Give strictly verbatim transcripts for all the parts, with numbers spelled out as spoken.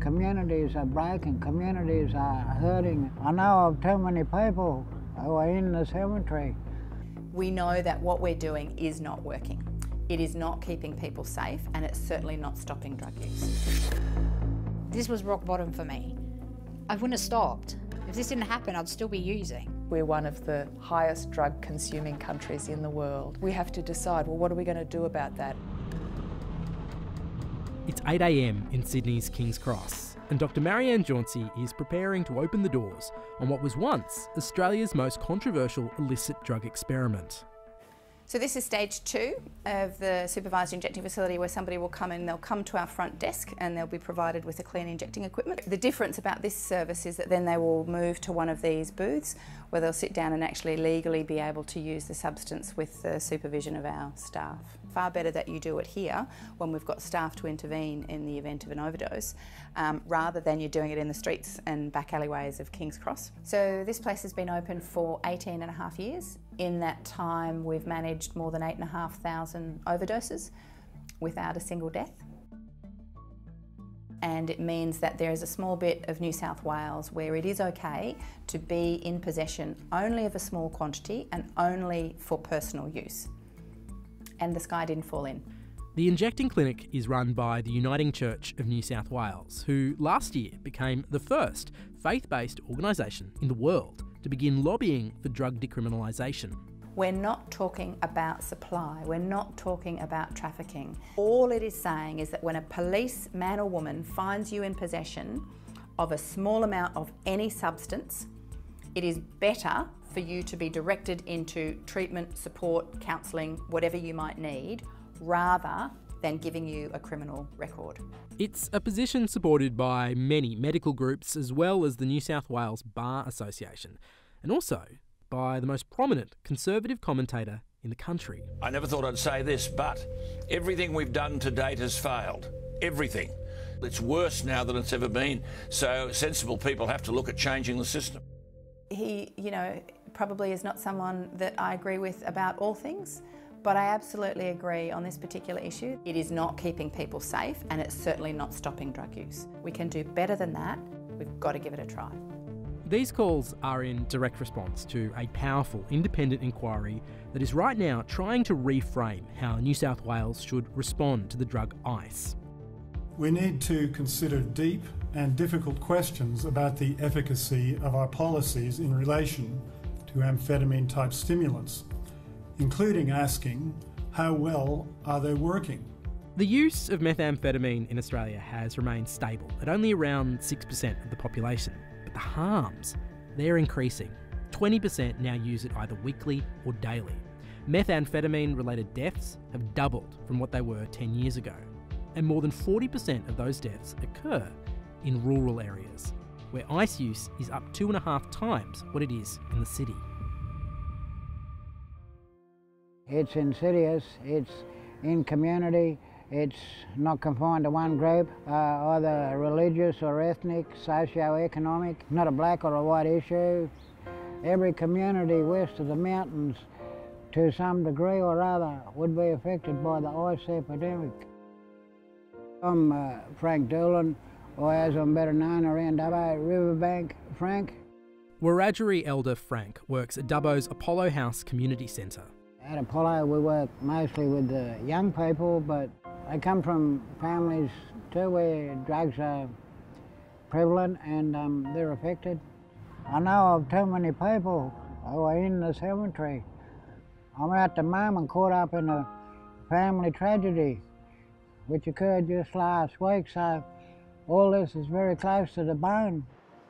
communities are breaking, communities are hurting. I know of too many people who are in the cemetery. We know that what we're doing is not working. It is not keeping people safe, and it's certainly not stopping drug use. This was rock bottom for me. I wouldn't have stopped. If this didn't happen, I'd still be using. We're one of the highest drug consuming countries in the world. We have to decide, well, what are we going to do about that? It's eight a m in Sydney's King's Cross, and Doctor Marianne Jauncey is preparing to open the doors on what was once Australia's most controversial illicit drug experiment. So this is stage two of the supervised injecting facility, where somebody will come in, they'll come to our front desk and they'll be provided with a clean injecting equipment. The difference about this service is that then they will move to one of these booths where they'll sit down and actually legally be able to use the substance with the supervision of our staff. Far better that you do it here when we've got staff to intervene in the event of an overdose, um, rather than you're doing it in the streets and back alleyways of King's Cross. So this place has been open for eighteen and a half years. In that time, we've managed more than eight and a half thousand overdoses without a single death. And it means that there is a small bit of New South Wales where it is okay to be in possession only of a small quantity and only for personal use. And the sky didn't fall in. The injecting clinic is run by the Uniting Church of New South Wales, who last year became the first faith-based organisation in the world to begin lobbying for drug decriminalisation. We're not talking about supply, we're not talking about trafficking. All it is saying is that when a police man or woman finds you in possession of a small amount of any substance, it is better for you to be directed into treatment, support, counselling, whatever you might need, rather than giving you a criminal record. It's a position supported by many medical groups, as well as the New South Wales Bar Association, and also by the most prominent Conservative commentator in the country. I never thought I'd say this, but everything we've done to date has failed. Everything. It's worse now than it's ever been, so sensible people have to look at changing the system. He, you know, probably is not someone that I agree with about all things, but I absolutely agree on this particular issue. It is not keeping people safe, and it's certainly not stopping drug use. We can do better than that. We've got to give it a try. These calls are in direct response to a powerful independent inquiry that is right now trying to reframe how New South Wales should respond to the drug ice. We need to consider deep and difficult questions about the efficacy of our policies in relation to amphetamine-type stimulants, including asking how well are they working. The use of methamphetamine in Australia has remained stable at only around six percent of the population, but the harms, they're increasing. twenty percent now use it either weekly or daily. Methamphetamine-related deaths have doubled from what they were ten years ago, and more than forty percent of those deaths occur in rural areas, where ice use is up two and a half times what it is in the city. It's insidious, it's in community, it's not confined to one group, uh, either religious or ethnic, socio-economic, not a black or a white issue. Every community west of the mountains, to some degree or other, would be affected by the ice epidemic. I'm uh, Frank Doolan, or as I'm better known around Dubbo, Riverbank Frank. Wiradjuri elder Frank works at Dubbo's Apollo House Community Centre. At Apollo we work mostly with the young people, but they come from families too where drugs are prevalent and um, they're affected. I know of too many people who are in the cemetery. I'm at the moment caught up in a family tragedy which occurred just last week, so all this is very close to the bone.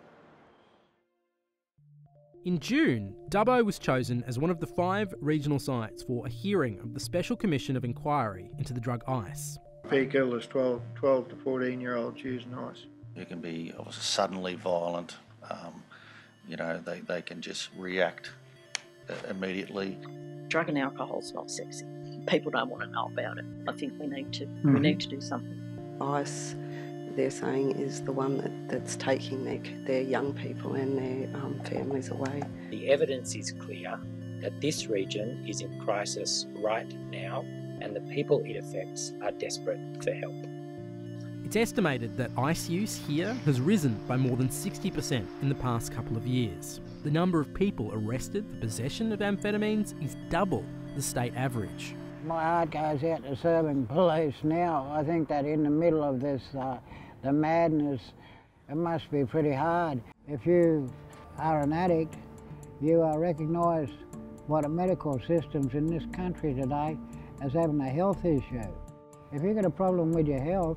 In June, Dubbo was chosen as one of the five regional sites for a hearing of the Special Commission of Inquiry into the drug ice. Peak illness, twelve, twelve to fourteen year olds using ice. It can be obviously suddenly violent, um, you know, they, they can just react immediately. Drug and alcohol's not sexy. People don't want to know about it. I think we need to, Mm-hmm. we need to do something. Ice, they're saying, is the one that, that's taking their, their young people and their um, families away. The evidence is clear that this region is in crisis right now, and the people it affects are desperate for help. It's estimated that ice use here has risen by more than sixty percent in the past couple of years. The number of people arrested for possession of amphetamines is double the state average. My heart goes out to serving police now. I think that in the middle of this, uh, the madness, it must be pretty hard. If you are an addict, you are recognised by the medical systems in this country today as having a health issue. If you've got a problem with your health,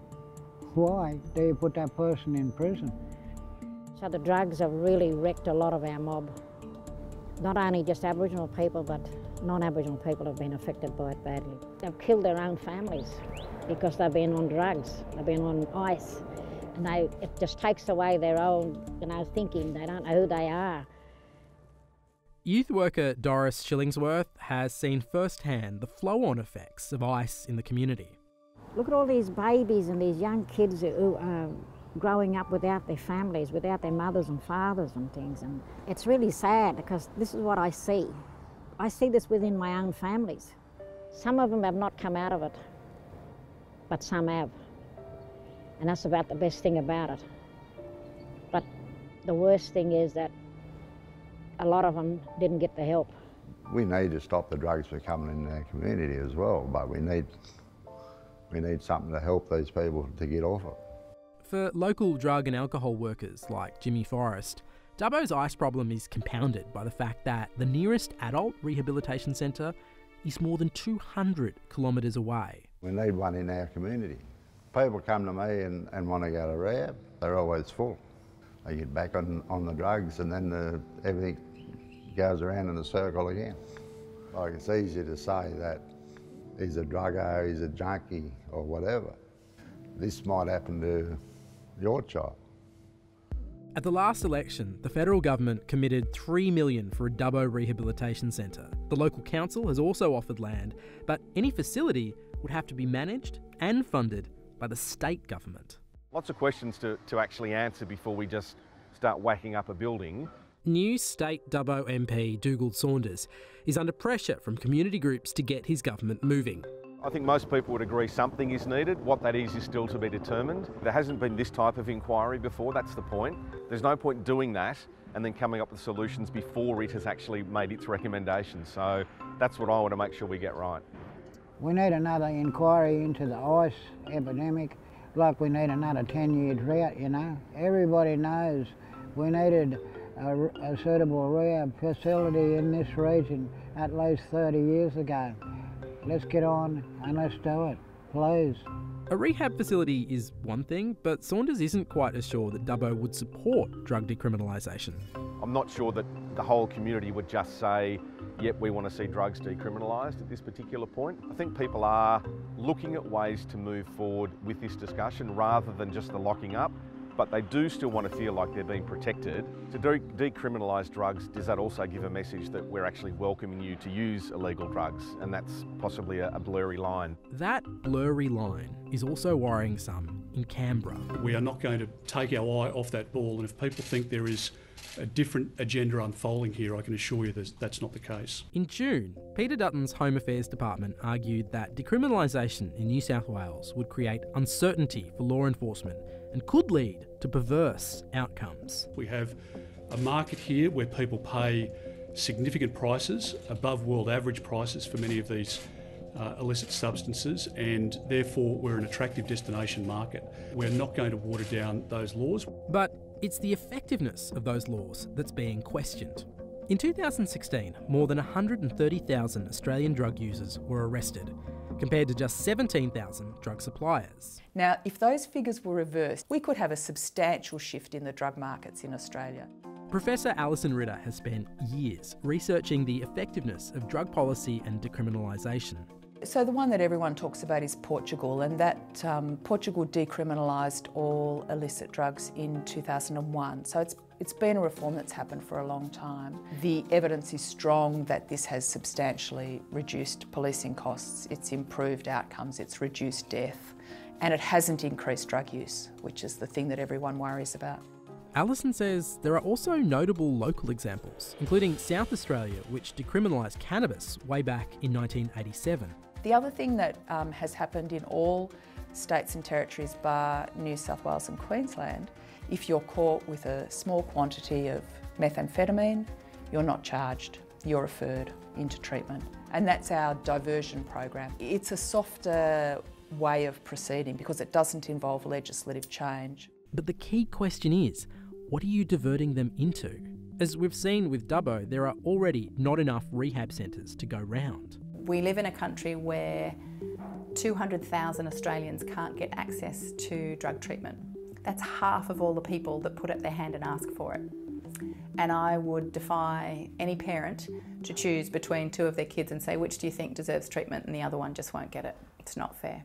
why do you put that person in prison? So the drugs have really wrecked a lot of our mob. Not only just Aboriginal people, but non-Aboriginal people have been affected by it badly. They've killed their own families because they've been on drugs, they've been on ice, and they, it just takes away their own, you know, thinking. They don't know who they are. Youth worker Doris Shillingsworth has seen firsthand the flow-on effects of ice in the community. Look at all these babies and these young kids who are growing up without their families, without their mothers and fathers and things. And it's really sad because this is what I see. I see this within my own families. Some of them have not come out of it, but some have. And that's about the best thing about it. But the worst thing is that a lot of them didn't get the help. We need to stop the drugs becoming in our community as well, but we need, we need something to help these people to get off it. For local drug and alcohol workers like Jimmy Forrest, Dubbo's ice problem is compounded by the fact that the nearest adult rehabilitation centre is more than two hundred kilometres away. We need one in our community. People come to me and, and want to go to rehab, they're always full. They get back on, on the drugs and then the, everything goes around in a circle again. Like, it's easy to say that he's a druggo, he's a junkie or whatever. This might happen to your child. At the last election, the federal government committed three million dollars for a Dubbo rehabilitation centre. The local council has also offered land, but any facility would have to be managed and funded by the state government. Lots of questions to, to actually answer before we just start whacking up a building. New state Dubbo M P Dougal Saunders is under pressure from community groups to get his government moving. I think most people would agree something is needed. What that is is still to be determined. There hasn't been this type of inquiry before, that's the point. There's no point doing that and then coming up with solutions before it has actually made its recommendations. So that's what I want to make sure we get right. We need another inquiry into the ice epidemic, like we need another ten-year drought, you know. Everybody knows we needed a, a suitable rehab facility in this region at least thirty years ago. Let's get on and let's do it, please. A rehab facility is one thing, but Saunders isn't quite as sure that Dubbo would support drug decriminalisation. I'm not sure that the whole community would just say, yep, we want to see drugs decriminalised at this particular point. I think people are looking at ways to move forward with this discussion rather than just the locking up, but they do still want to feel like they're being protected. To de decriminalise drugs, does that also give a message that we're actually welcoming you to use illegal drugs? And that's possibly a, a blurry line. That blurry line is also worrying some in Canberra. We are not going to take our eye off that ball, and if people think there is a different agenda unfolding here, I can assure you that that's not the case. In June, Peter Dutton's Home Affairs Department argued that decriminalisation in New South Wales would create uncertainty for law enforcement and could lead to perverse outcomes. We have a market here where people pay significant prices, above world average prices for many of these uh, illicit substances, and therefore we're an attractive destination market. We're not going to water down those laws. But it's the effectiveness of those laws that's being questioned. In two thousand sixteen, more than one hundred thirty thousand Australian drug users were arrested, compared to just seventeen thousand drug suppliers. Now, if those figures were reversed, we could have a substantial shift in the drug markets in Australia. Professor Alison Ritter has spent years researching the effectiveness of drug policy and decriminalisation. So the one that everyone talks about is Portugal, and that um, Portugal decriminalised all illicit drugs in two thousand one. So it's It's been a reform that's happened for a long time. The evidence is strong that this has substantially reduced policing costs, it's improved outcomes, it's reduced death, and it hasn't increased drug use, which is the thing that everyone worries about. Alison says there are also notable local examples, including South Australia, which decriminalised cannabis way back in nineteen eighty-seven. The other thing that um, has happened in all states and territories bar New South Wales and Queensland, if you're caught with a small quantity of methamphetamine, you're not charged, you're referred into treatment. And that's our diversion program. It's a softer way of proceeding because it doesn't involve legislative change. But the key question is, what are you diverting them into? As we've seen with Dubbo, there are already not enough rehab centres to go round. We live in a country where two hundred thousand Australians can't get access to drug treatment. That's half of all the people that put up their hand and ask for it. And I would defy any parent to choose between two of their kids and say, which do you think deserves treatment, and the other one just won't get it. It's not fair.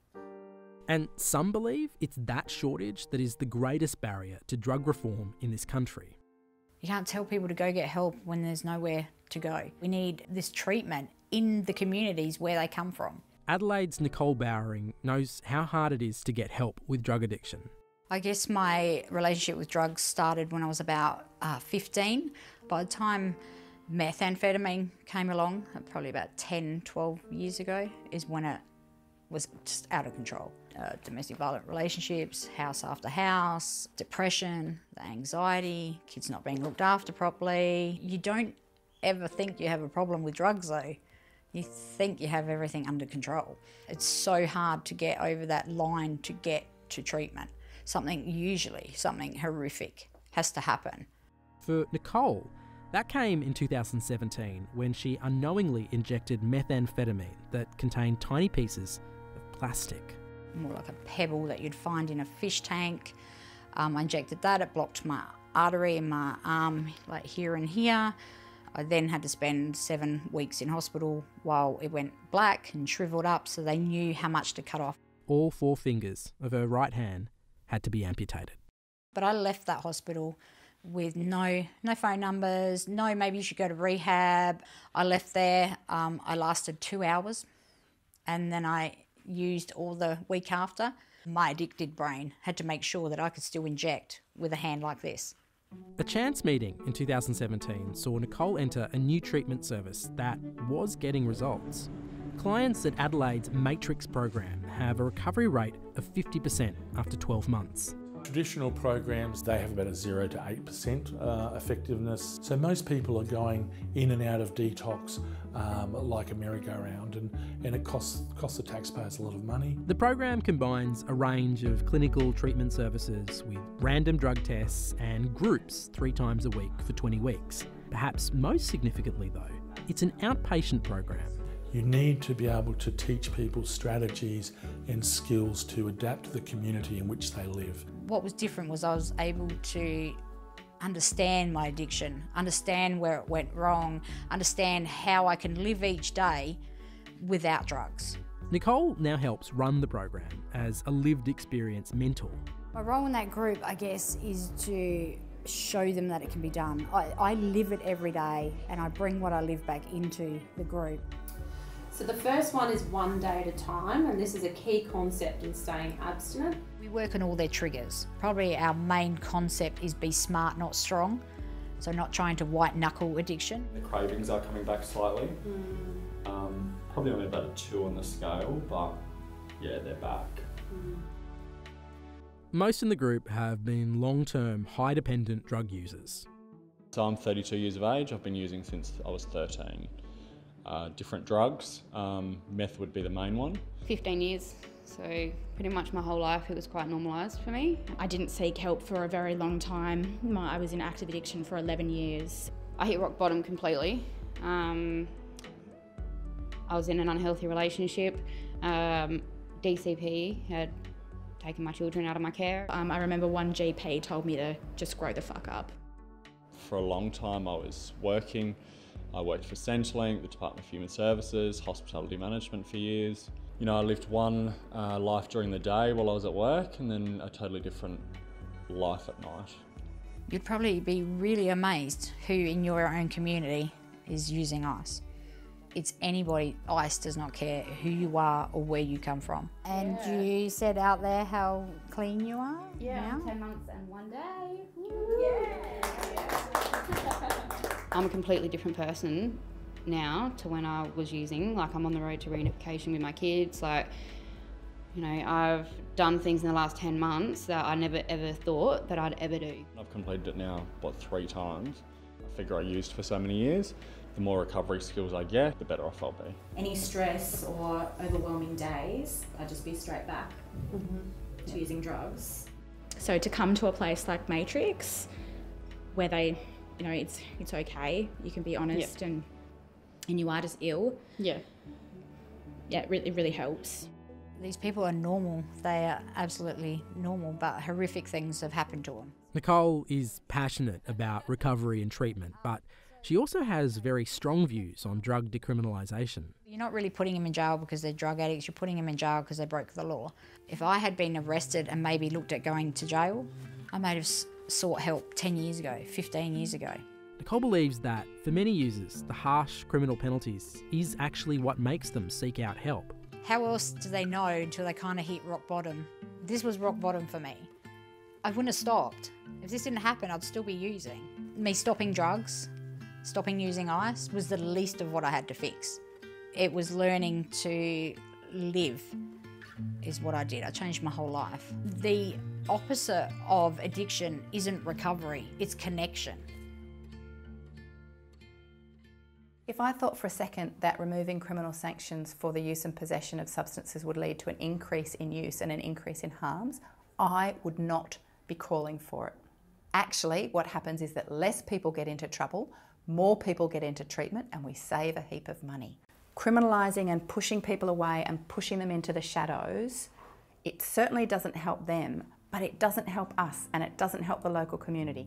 And some believe it's that shortage that is the greatest barrier to drug reform in this country. You can't tell people to go get help when there's nowhere to go. We need this treatment in the communities where they come from. Adelaide's Nicole Bowering knows how hard it is to get help with drug addiction. I guess my relationship with drugs started when I was about uh, fifteen. By the time methamphetamine came along, probably about ten, twelve years ago, is when it was just out of control. Uh, domestic violent relationships, house after house, depression, the anxiety, kids not being looked after properly. You don't ever think you have a problem with drugs though. You think you have everything under control. It's so hard to get over that line to get to treatment. Something, usually something horrific, has to happen. For Nicole, that came in two thousand seventeen when she unknowingly injected methamphetamine that contained tiny pieces of plastic. More like a pebble that you'd find in a fish tank. Um, I injected that, it blocked my artery in my arm, like here and here. I then had to spend seven weeks in hospital while it went black and shriveled up, so they knew how much to cut off. All four fingers of her right hand had to be amputated. But I left that hospital with no no phone numbers, no maybe you should go to rehab. I left there, um, I lasted two hours and then I used all the week after. My addicted brain had to make sure that I could still inject with a hand like this. A chance meeting in two thousand seventeen saw Nicole enter a new treatment service that was getting results. Clients at Adelaide's Matrix program have a recovery rate of fifty percent after twelve months. Traditional programs, they have about a zero to eight percent uh, effectiveness. So most people are going in and out of detox um, like a merry-go-round, and, and it costs, costs the taxpayers a lot of money. The program combines a range of clinical treatment services with random drug tests and groups three times a week for twenty weeks. Perhaps most significantly though, it's an outpatient program. You need to be able to teach people strategies and skills to adapt to the community in which they live. What was different was I was able to understand my addiction, understand where it went wrong, understand how I can live each day without drugs. Nicole now helps run the program as a lived experience mentor. My role in that group, I guess, is to show them that it can be done. I, I live it every day and I bring what I live back into the group. So the first one is one day at a time, and this is a key concept in staying abstinent. We work on all their triggers. Probably our main concept is be smart, not strong. So not trying to white knuckle addiction. The cravings are coming back slightly. Mm. Um, probably only about a two on the scale, but yeah, they're back. Mm. Most in the group have been long-term, high-dependent drug users. So I'm thirty-two years of age. I've been using since I was thirteen. Uh, different drugs, um, meth would be the main one. fifteen years, so pretty much my whole life it was quite normalised for me. I didn't seek help for a very long time. My, I was in active addiction for eleven years. I hit rock bottom completely. Um, I was in an unhealthy relationship. Um, D C P had taken my children out of my care. Um, I remember one G P told me to just grow the fuck up. For a long time I was working. I worked for Centrelink, the Department of Human Services, hospitality management for years. You know, I lived one uh, life during the day while I was at work and then a totally different life at night. You'd probably be really amazed who in your own community is using ice. It's anybody. Ice does not care who you are or where you come from. And yeah. You said out there how clean you are? Yeah, now? ten months and one day. Yeah. I'm a completely different person now to when I was using. Like, I'm on the road to reunification with my kids. Like, You know, I've done things in the last ten months that I never ever thought that I'd ever do. I've completed it now, what, three times. A figure I used for so many years. The more recovery skills I get, the better off I'll be. Any stress or overwhelming days, I'd just be straight back mm-hmm. to using drugs. So to come to a place like Matrix, where they, you know, it's it's okay, you can be honest yeah. and and you are just ill. Yeah. Yeah, it really, it really helps. These people are normal. They are absolutely normal, but horrific things have happened to them. Nicole is passionate about recovery and treatment, but she also has very strong views on drug decriminalisation. You're not really putting them in jail because they're drug addicts, you're putting them in jail because they broke the law. If I had been arrested and maybe looked at going to jail, I might have sought help ten years ago, fifteen years ago. Nicole believes that for many users, the harsh criminal penalties is actually what makes them seek out help. How else do they know until they kind of hit rock bottom? This was rock bottom for me. I wouldn't have stopped. If this didn't happen, I'd still be using. Me stopping drugs, stopping using ice was the least of what I had to fix. It was learning to live is what I did. I changed my whole life. The opposite of addiction isn't recovery, it's connection. If I thought for a second that removing criminal sanctions for the use and possession of substances would lead to an increase in use and an increase in harms, I would not be calling for it. Actually, what happens is that less people get into trouble, more people get into treatment, and we save a heap of money. Criminalising and pushing people away and pushing them into the shadows, it certainly doesn't help them, but it doesn't help us and it doesn't help the local community.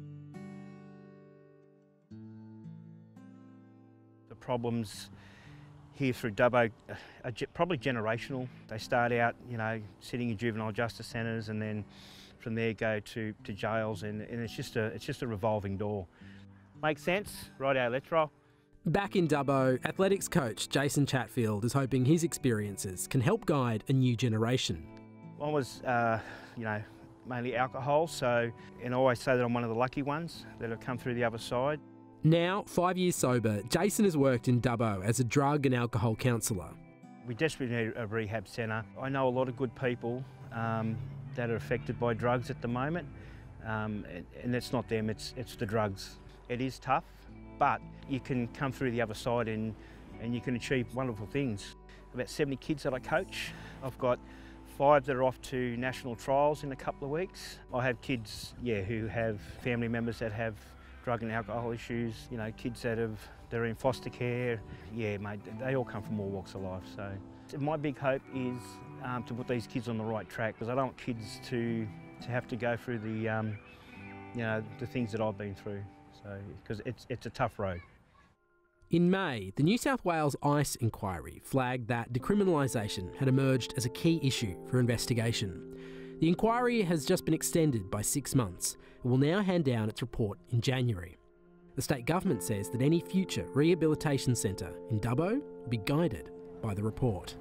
The problems here through Dubbo are probably generational. They start out, you know, sitting in juvenile justice centres and then from there go to, to jails, and, and it's just a it's just a revolving door. Makes sense? Righto, let's roll. Back in Dubbo, athletics coach Jason Chatfield is hoping his experiences can help guide a new generation. One was, uh, you know, mainly alcohol, so, and I always say that I'm one of the lucky ones that have come through the other side. Now, five years sober, Jason has worked in Dubbo as a drug and alcohol counsellor. We desperately need a rehab centre. I know a lot of good people um, that are affected by drugs at the moment, um, and, and it's not them, it's, it's the drugs. It is tough, but you can come through the other side and, and you can achieve wonderful things. About seventy kids that I coach. I've got five that are off to national trials in a couple of weeks. I have kids, yeah, who have family members that have drug and alcohol issues, you know, kids that have that are in foster care. Yeah, mate, they all come from all walks of life. So my big hope is um, to put these kids on the right track, because I don't want kids to to have to go through the, um, you know, the things that I've been through. So because it's it's a tough road. In May, the New South Wales ICE inquiry flagged that decriminalisation had emerged as a key issue for investigation. The inquiry has just been extended by six months and will now hand down its report in January. The state government says that any future rehabilitation centre in Dubbo will be guided by the report.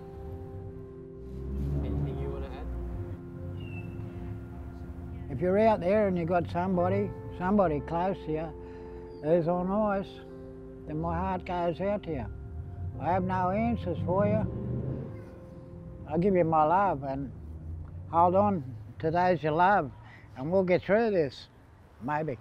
Anything you want to add? If you're out there and you've got somebody, somebody close to you who's on ice, then my heart goes out to you. I have no answers for you. I'll give you my love and hold on to those you love, and we'll get through this, maybe.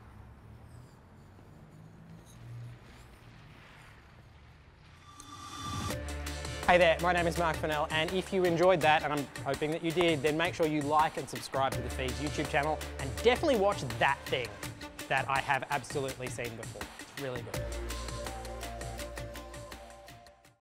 Hey there, my name is Mark Fennell, and if you enjoyed that, and I'm hoping that you did, then make sure you like and subscribe to the Feeds YouTube channel, and definitely watch that thing that I have absolutely seen before. It's really good.